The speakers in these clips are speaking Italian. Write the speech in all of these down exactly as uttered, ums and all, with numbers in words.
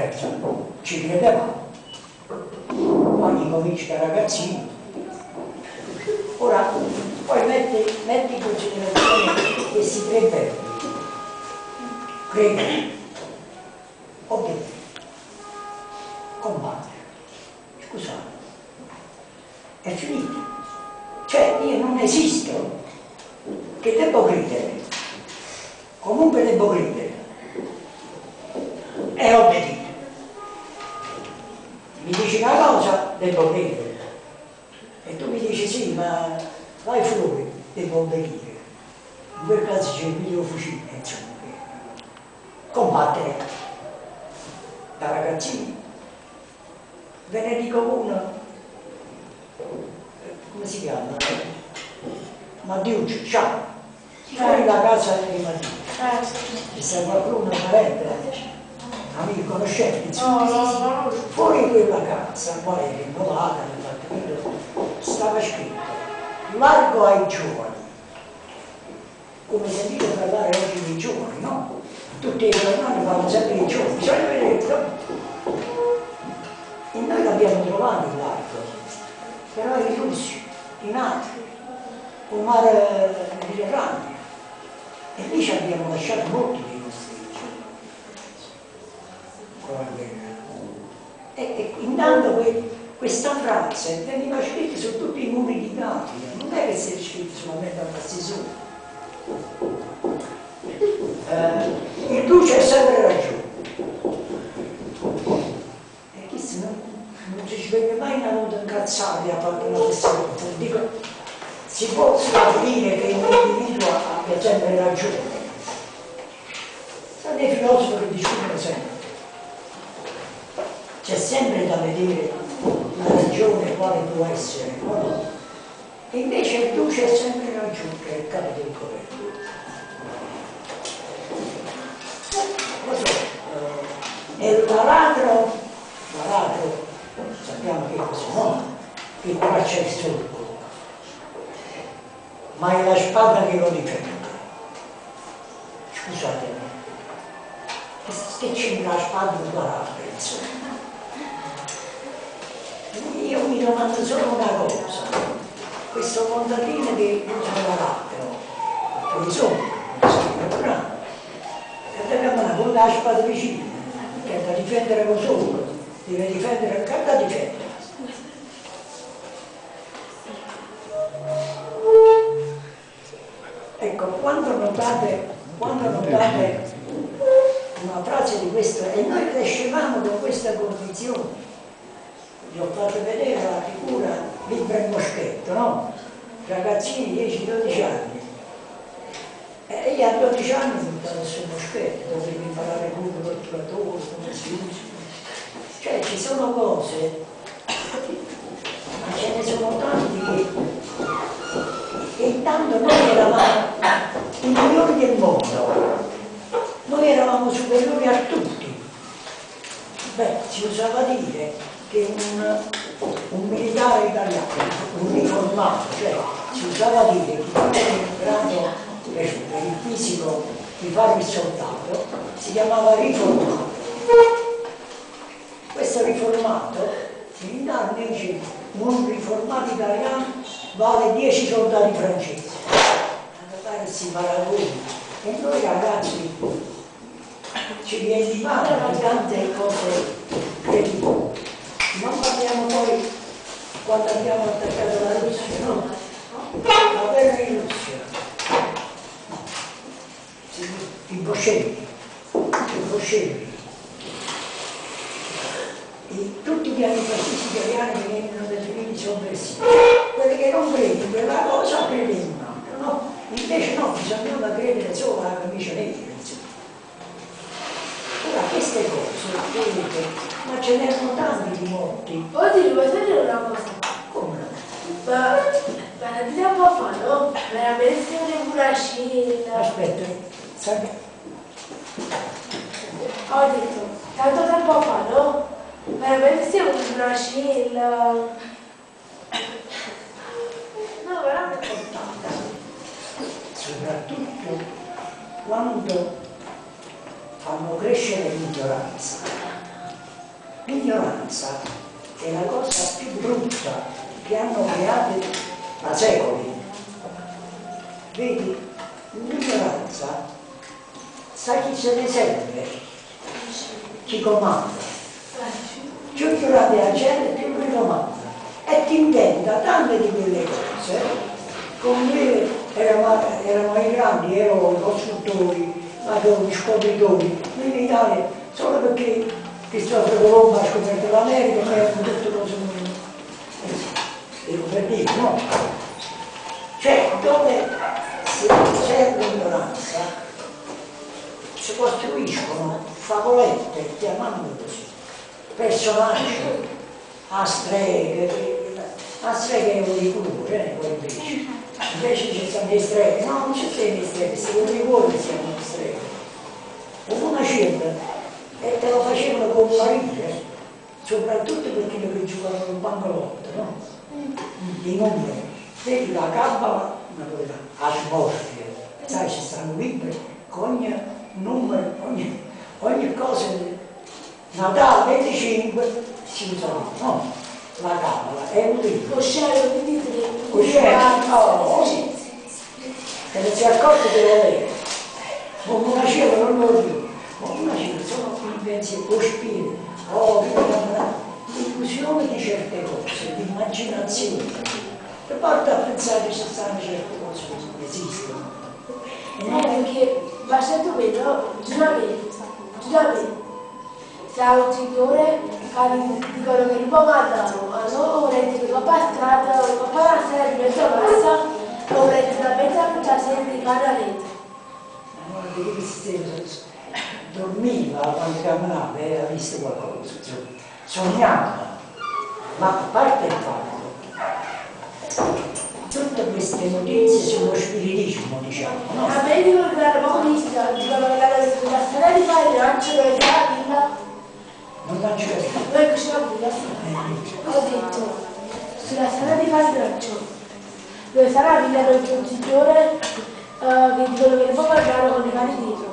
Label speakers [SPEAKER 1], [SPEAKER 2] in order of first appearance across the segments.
[SPEAKER 1] certo, ci credevamo. Quando cominci da ragazzino, ora poi metti, metti in considerazione questi tre verbi. Credere, obiettivo, combattere. Scusate, è finito. Cioè io non esisto che devo credere, comunque devo credere e obbedire. Mi dici una cosa, devo credere, e tu mi dici sì, ma vai fuori, devo obbedire. In quel caso c'è il mio fucile, insomma. Combattere da ragazzini. Ve ne dico uno, come si chiama? Mattiuccio, ciao, fuori la casa di Mattiuccio. Ci sta qualcuno, parente, amico, conoscente, insomma. Fuori quella casa, poi è rinnovata, stava scritto, largo ai giovani. Come sentite parlare oggi dei giovani, no? Tutti i giornali parlano sempre dei giovani, bisogna vedere. E noi l'abbiamo trovato il largo, però in Russia, in Africa, un mare Mediterraneo, e lì ci abbiamo lasciato molti dei nostri giovani. E, e intanto que, questa frase veniva scritta su tutti i muri di Napoli, non è che si è scritta solamente a Castiglione. Eh, il duce ha sempre ragione. E chi se non, non ci sveglia mai una nota incazzata a fare una questione. Dico, si può stabilire che l'individuo abbia sempre ragione. Sono dei filosofi che discutono sempre. C'è sempre da vedere la ragione quale può essere, no? E invece il duce ha sempre ragione, che è il capo del governo. E l'aratro, l'aratro, sappiamo che è così, no? Che traccia il solco, ma è la spada che lo difende. Scusatemi, che c'entra la spada con l'aratro, insomma? Io mi domando solo una cosa, questo contadino che usa l'aratro, che sono, non si capiranno, e dobbiamo con la spada vicina, che è da difendere con solo, deve difendere, che da difendere. Ecco, quando notate, quando notate una frase di questo, e noi crescevamo con questa condizione, vi ho fatto vedere la figura Libra e Moschetto, no? Ragazzini dieci dodici anni. E io a dodici anni mi buttavo sul moschetto, dovevo imparare come l'otturatore, come si usa. Cioè ci sono cose, ma ce ne sono tanti che, che intanto noi eravamo i migliori del mondo, noi eravamo superiori a tutti. Beh, si usava dire che un, un militare italiano, un uniformato, cioè si usava dire che non era in grado per il fisico di fare il soldato, si chiamava riformato. Questo riformato, in anni dice, un riformato italiano vale dieci soldati francesi. Allora che si paragoni. E noi ragazzi ci riempivamo di tante cose credibili. Non parliamo poi quando abbiamo attaccato la Russia, no? La guerra in Russia. I bolscevichi, i bolscevichi, tutti gli antifascisti italiani che vengono definiti sovversivi, quelli che non credono in quella cosa credono in un altro, no? Invece no, bisognava credere solo alla camicia nera. Ora queste cose, vedete, ma ce n'erano tanti di morti.
[SPEAKER 2] Poi ti devo dire una cosa.
[SPEAKER 1] Come no?
[SPEAKER 2] Ma tanto tempo fa, no? Veramente un buracino.
[SPEAKER 1] Aspetta, sai?
[SPEAKER 2] Ho detto, tanto tempo fa, no? Veramente un buracino. No, veramente.
[SPEAKER 1] Soprattutto quando fanno crescere l'ignoranza. L'ignoranza è la cosa più brutta che hanno creato da secoli. Vedi, l'ignoranza sa chi se ne serve, chi comanda. Più ignorante la gente, più lui comanda. E ti inventa tante di quelle cose, come noi eravamo, eravamo i grandi eroi, costruttori, ladroni, scopritori, noi in Italia, solo perché Cristoforo Colombo ha scoperto l'America, noi abbiamo tutto cose come ero per dire, no? Cioè, dove c'è l'ignoranza, si costruiscono favolette, chiamando così, personaggi, a streghe, a streghe è un liquore, eh, poi invece. Invece ci sono le streghe, no, non ci sono le streghe, se un liquore siamo le streghe. Con una cena, e te lo facevano con marire, soprattutto per quelli che giocavano in bancolotto, no? I numeri. Vedi la cabala, una cosa, a smorfia. Sai, ci stanno libri, con ogni numero, ogni, ogni cosa. Natale venticinque si usano, no? La cabala è un libro.
[SPEAKER 2] Lo scelo, quindi
[SPEAKER 1] Lo scelo, no, se non si è accorto che lo legge. Con una scena non lo dico, con una scena sono i pensieri, lo spirito, oh, l'illusione di certe cose, l'immaginazione, che porta a pensare che ci stanno certe cose che non esistono.
[SPEAKER 2] No, perché basta tu vedi, giustamente, giustamente. Se ha un signore che dicono che non può mandare, hanno retto che va strada, o va a sera di mezzo massa, o retto da mezza puntata sempre di canaletta.
[SPEAKER 1] Ma non di che dormiva quando camminava e aveva visto qualcosa, sognava, ma a parte il fatto, tutte queste notizie sullo spiritismo, diciamo, no?
[SPEAKER 2] A me dicono che l'hanno poco vista, dicono che l'hanno visto la strada di fare il lancio dove c'è la villa.
[SPEAKER 1] Non l'hanno capito.
[SPEAKER 2] Poi c'è la villa. Ho detto, sulla strada di Castraccio, dove sarà la villa dove c'è un signore uh, che dicono che ne può parlare con i cani dietro.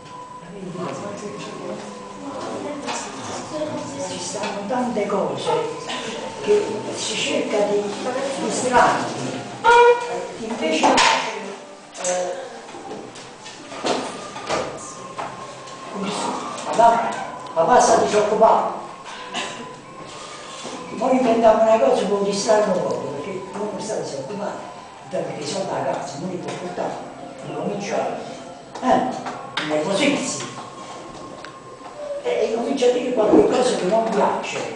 [SPEAKER 1] Ci stanno tante cose che si cerca di distrarli. Invece eh, papà, papà sta disoccupato. Noi inventiamo una cosa per distrarlo poco, perché uno sta disoccupato, perché sono da casa, non li può portare, non comincia eh, nervosirsi. E comincia a dire qualcosa che non piace.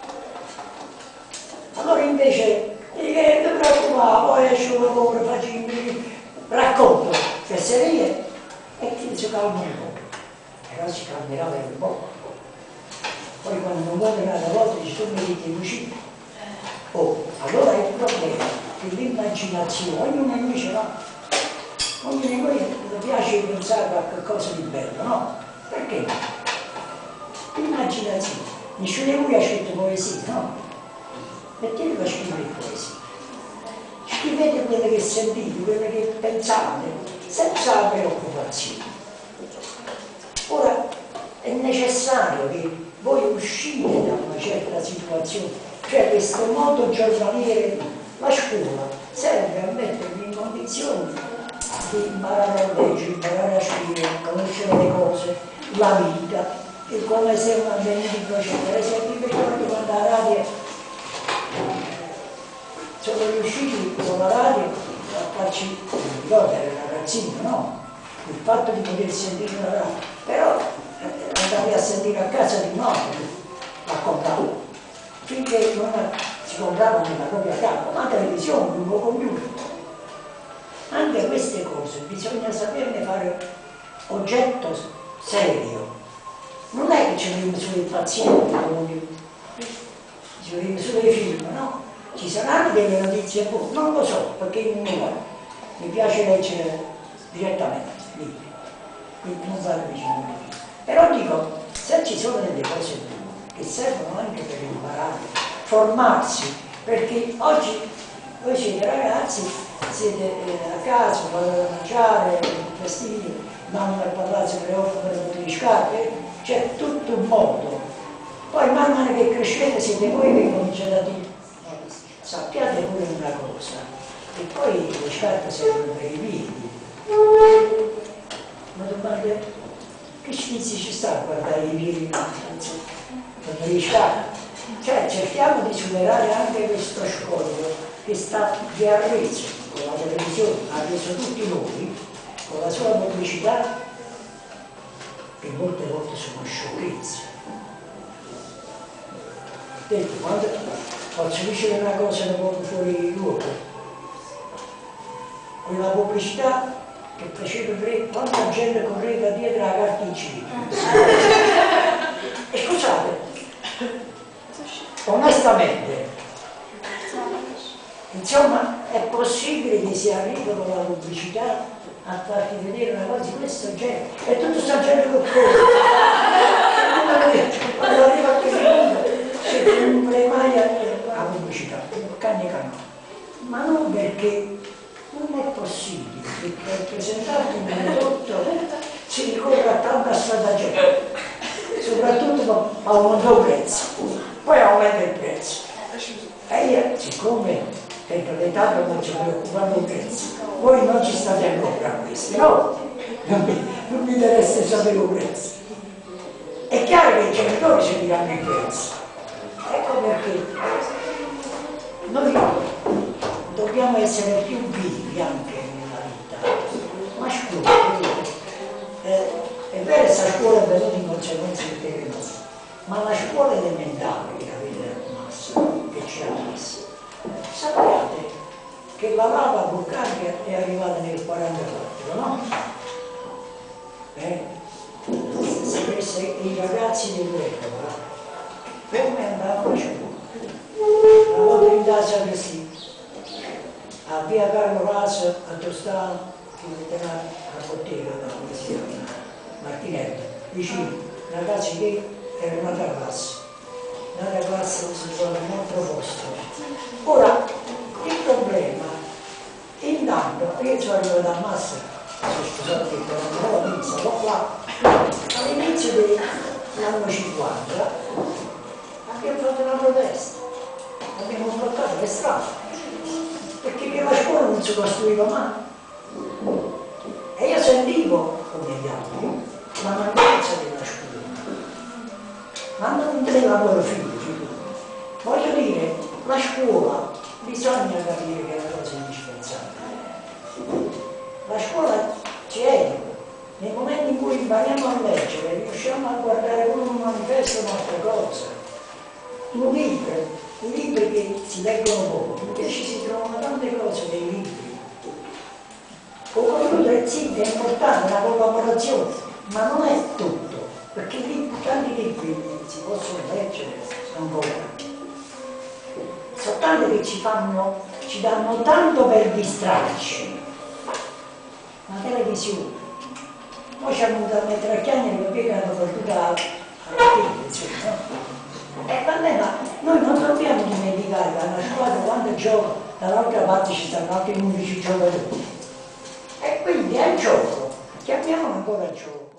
[SPEAKER 1] Allora invece eh, non preoccupare, poi esce un lavoro, faccio un racconto, fesserie e ti si calma un po'. Però si calmerà per un po'. Poi quando non vuole una volta dice tu mi dici uscire. Oh, allora è il problema che l'immaginazione, ognuno di noi ce l'ha. Ognuno di noi gli piace pensare a qualcosa di bello, no? Perché? L'immaginazione. Nessuno di voi ha scritto poesia, no? Mettete a scrivere poesia. Scrivete quelle che sentite, quelle che pensate, senza preoccupazione. Ora, è necessario che voi uscite da una certa situazione, cioè questo modo giornaliero, la scuola serve a mettervi in condizioni di imparare a leggere, imparare a scrivere, conoscere le cose, la vita, è come se un avvenimento c'è. Per esempio, mi ricordo quando la radio sono riusciti con la radio a farci, mi ricordo, era un ragazzino, no? Il fatto di poter sentire la radio, però eh, andavi a sentire a casa di nuovo, raccontavo, finché non si comprava nella propria casa, una televisione, un computer. Anche queste cose bisogna saperne fare oggetto serio. Non è che ci vediamo solo i pazienti, ci vediamo solo i film, no? Ci saranno delle notizie buone, non lo so, perché non mi guardo. Mi piace leggere direttamente, libri, quindi non vado vicino a me. Però dico, se ci sono delle cose buone, che servono anche per imparare, formarsi, perché oggi voi siete ragazzi, siete eh, a casa, fate da mangiare, festivi, mamma al palazzo preoccupano per le scarpe, c'è tutto un modo Poi man mano che crescete siete voi che cominciate a dire, sappiate pure una cosa, e poi le scarpe servono per i piedi. Ma domande, che sfizi ci sta a guardare i piedi per le scarpe? Cioè cerchiamo di superare anche questo scoglio che sta di arreso con la televisione, ha reso tutti noi, con la sua pubblicità, che molte volte sono sciocchezze. Detto, quando posso dire una cosa da poco fuori luogo, quella pubblicità che faceva vedere quanta gente correva dietro la carta igienica. E scusate, onestamente, insomma, è possibile che si arrivi con la pubblicità a farti vedere una cosa di questo genere? E tutto sta gente con corre. Quando arriva a questo punto, c'è un premaia la pubblicità, canne canno. Ma non perché non è possibile, perché per presentare un prodotto si ricorre a tanta stratageria, soprattutto a un prezzo, poi aumenta il prezzo. E io, siccome dentro l'età non ci preoccupano del prezzo, voi non ci state ancora a questo, no? Non mi, non mi interessa sapere il prezzo. È chiaro che i genitori ci diranno il prezzo. Ecco perché noi dobbiamo essere più vivi anche nella vita. Ma scuola, eh, è vero, questa scuola è venuta in conseguenza del terremoto, ma la scuola elementare che avete al Massimo, che ci ha messo, sappiate che la lava vulcanica è arrivata nel quarantaquattro, no? Eh? Se i ragazzi dell'epoca come andavano a scuola? Una volta in casa così, a via Carlo Raso a Tostano, che metteva la bottega, come si chiama, Martinello, vicino, ragazzi che erano nata classe, nata classe si trova in un altro posto. Ora, il problema, intanto, io sono arrivato a Massa, scusate che non ho iniziato qua, all'inizio dell'anno cinquanta abbiamo fatto una protesta, abbiamo bloccato le strade, perché la scuola non si costruiva mai. E io sentivo, come gli altri, la mancanza della scuola, ma non del lavoro figlio. Voglio dire, la scuola bisogna capire che è una cosa indispensabile. La scuola ci educa. Nel momento in cui impariamo a leggere, riusciamo a guardare come un manifesto un'altra cosa. Un libro, i libri che si leggono poco, invece si trovano tante cose nei libri. Con il computer sì, è importante la collaborazione, ma non è tutto, perché libri, tanti libri si possono leggere ancora. Soltanto che ci fanno, ci danno tanto per distrarci. La televisione. Poi ci hanno avuto a mettere a chiangere perché hanno perduto la televisione, no? E vabbè, ma noi non dobbiamo dimenticare che alla squadra quando gioca, dall'altra parte ci stanno altri undici giocatori. E quindi è il gioco, chiamiamolo ancora il gioco.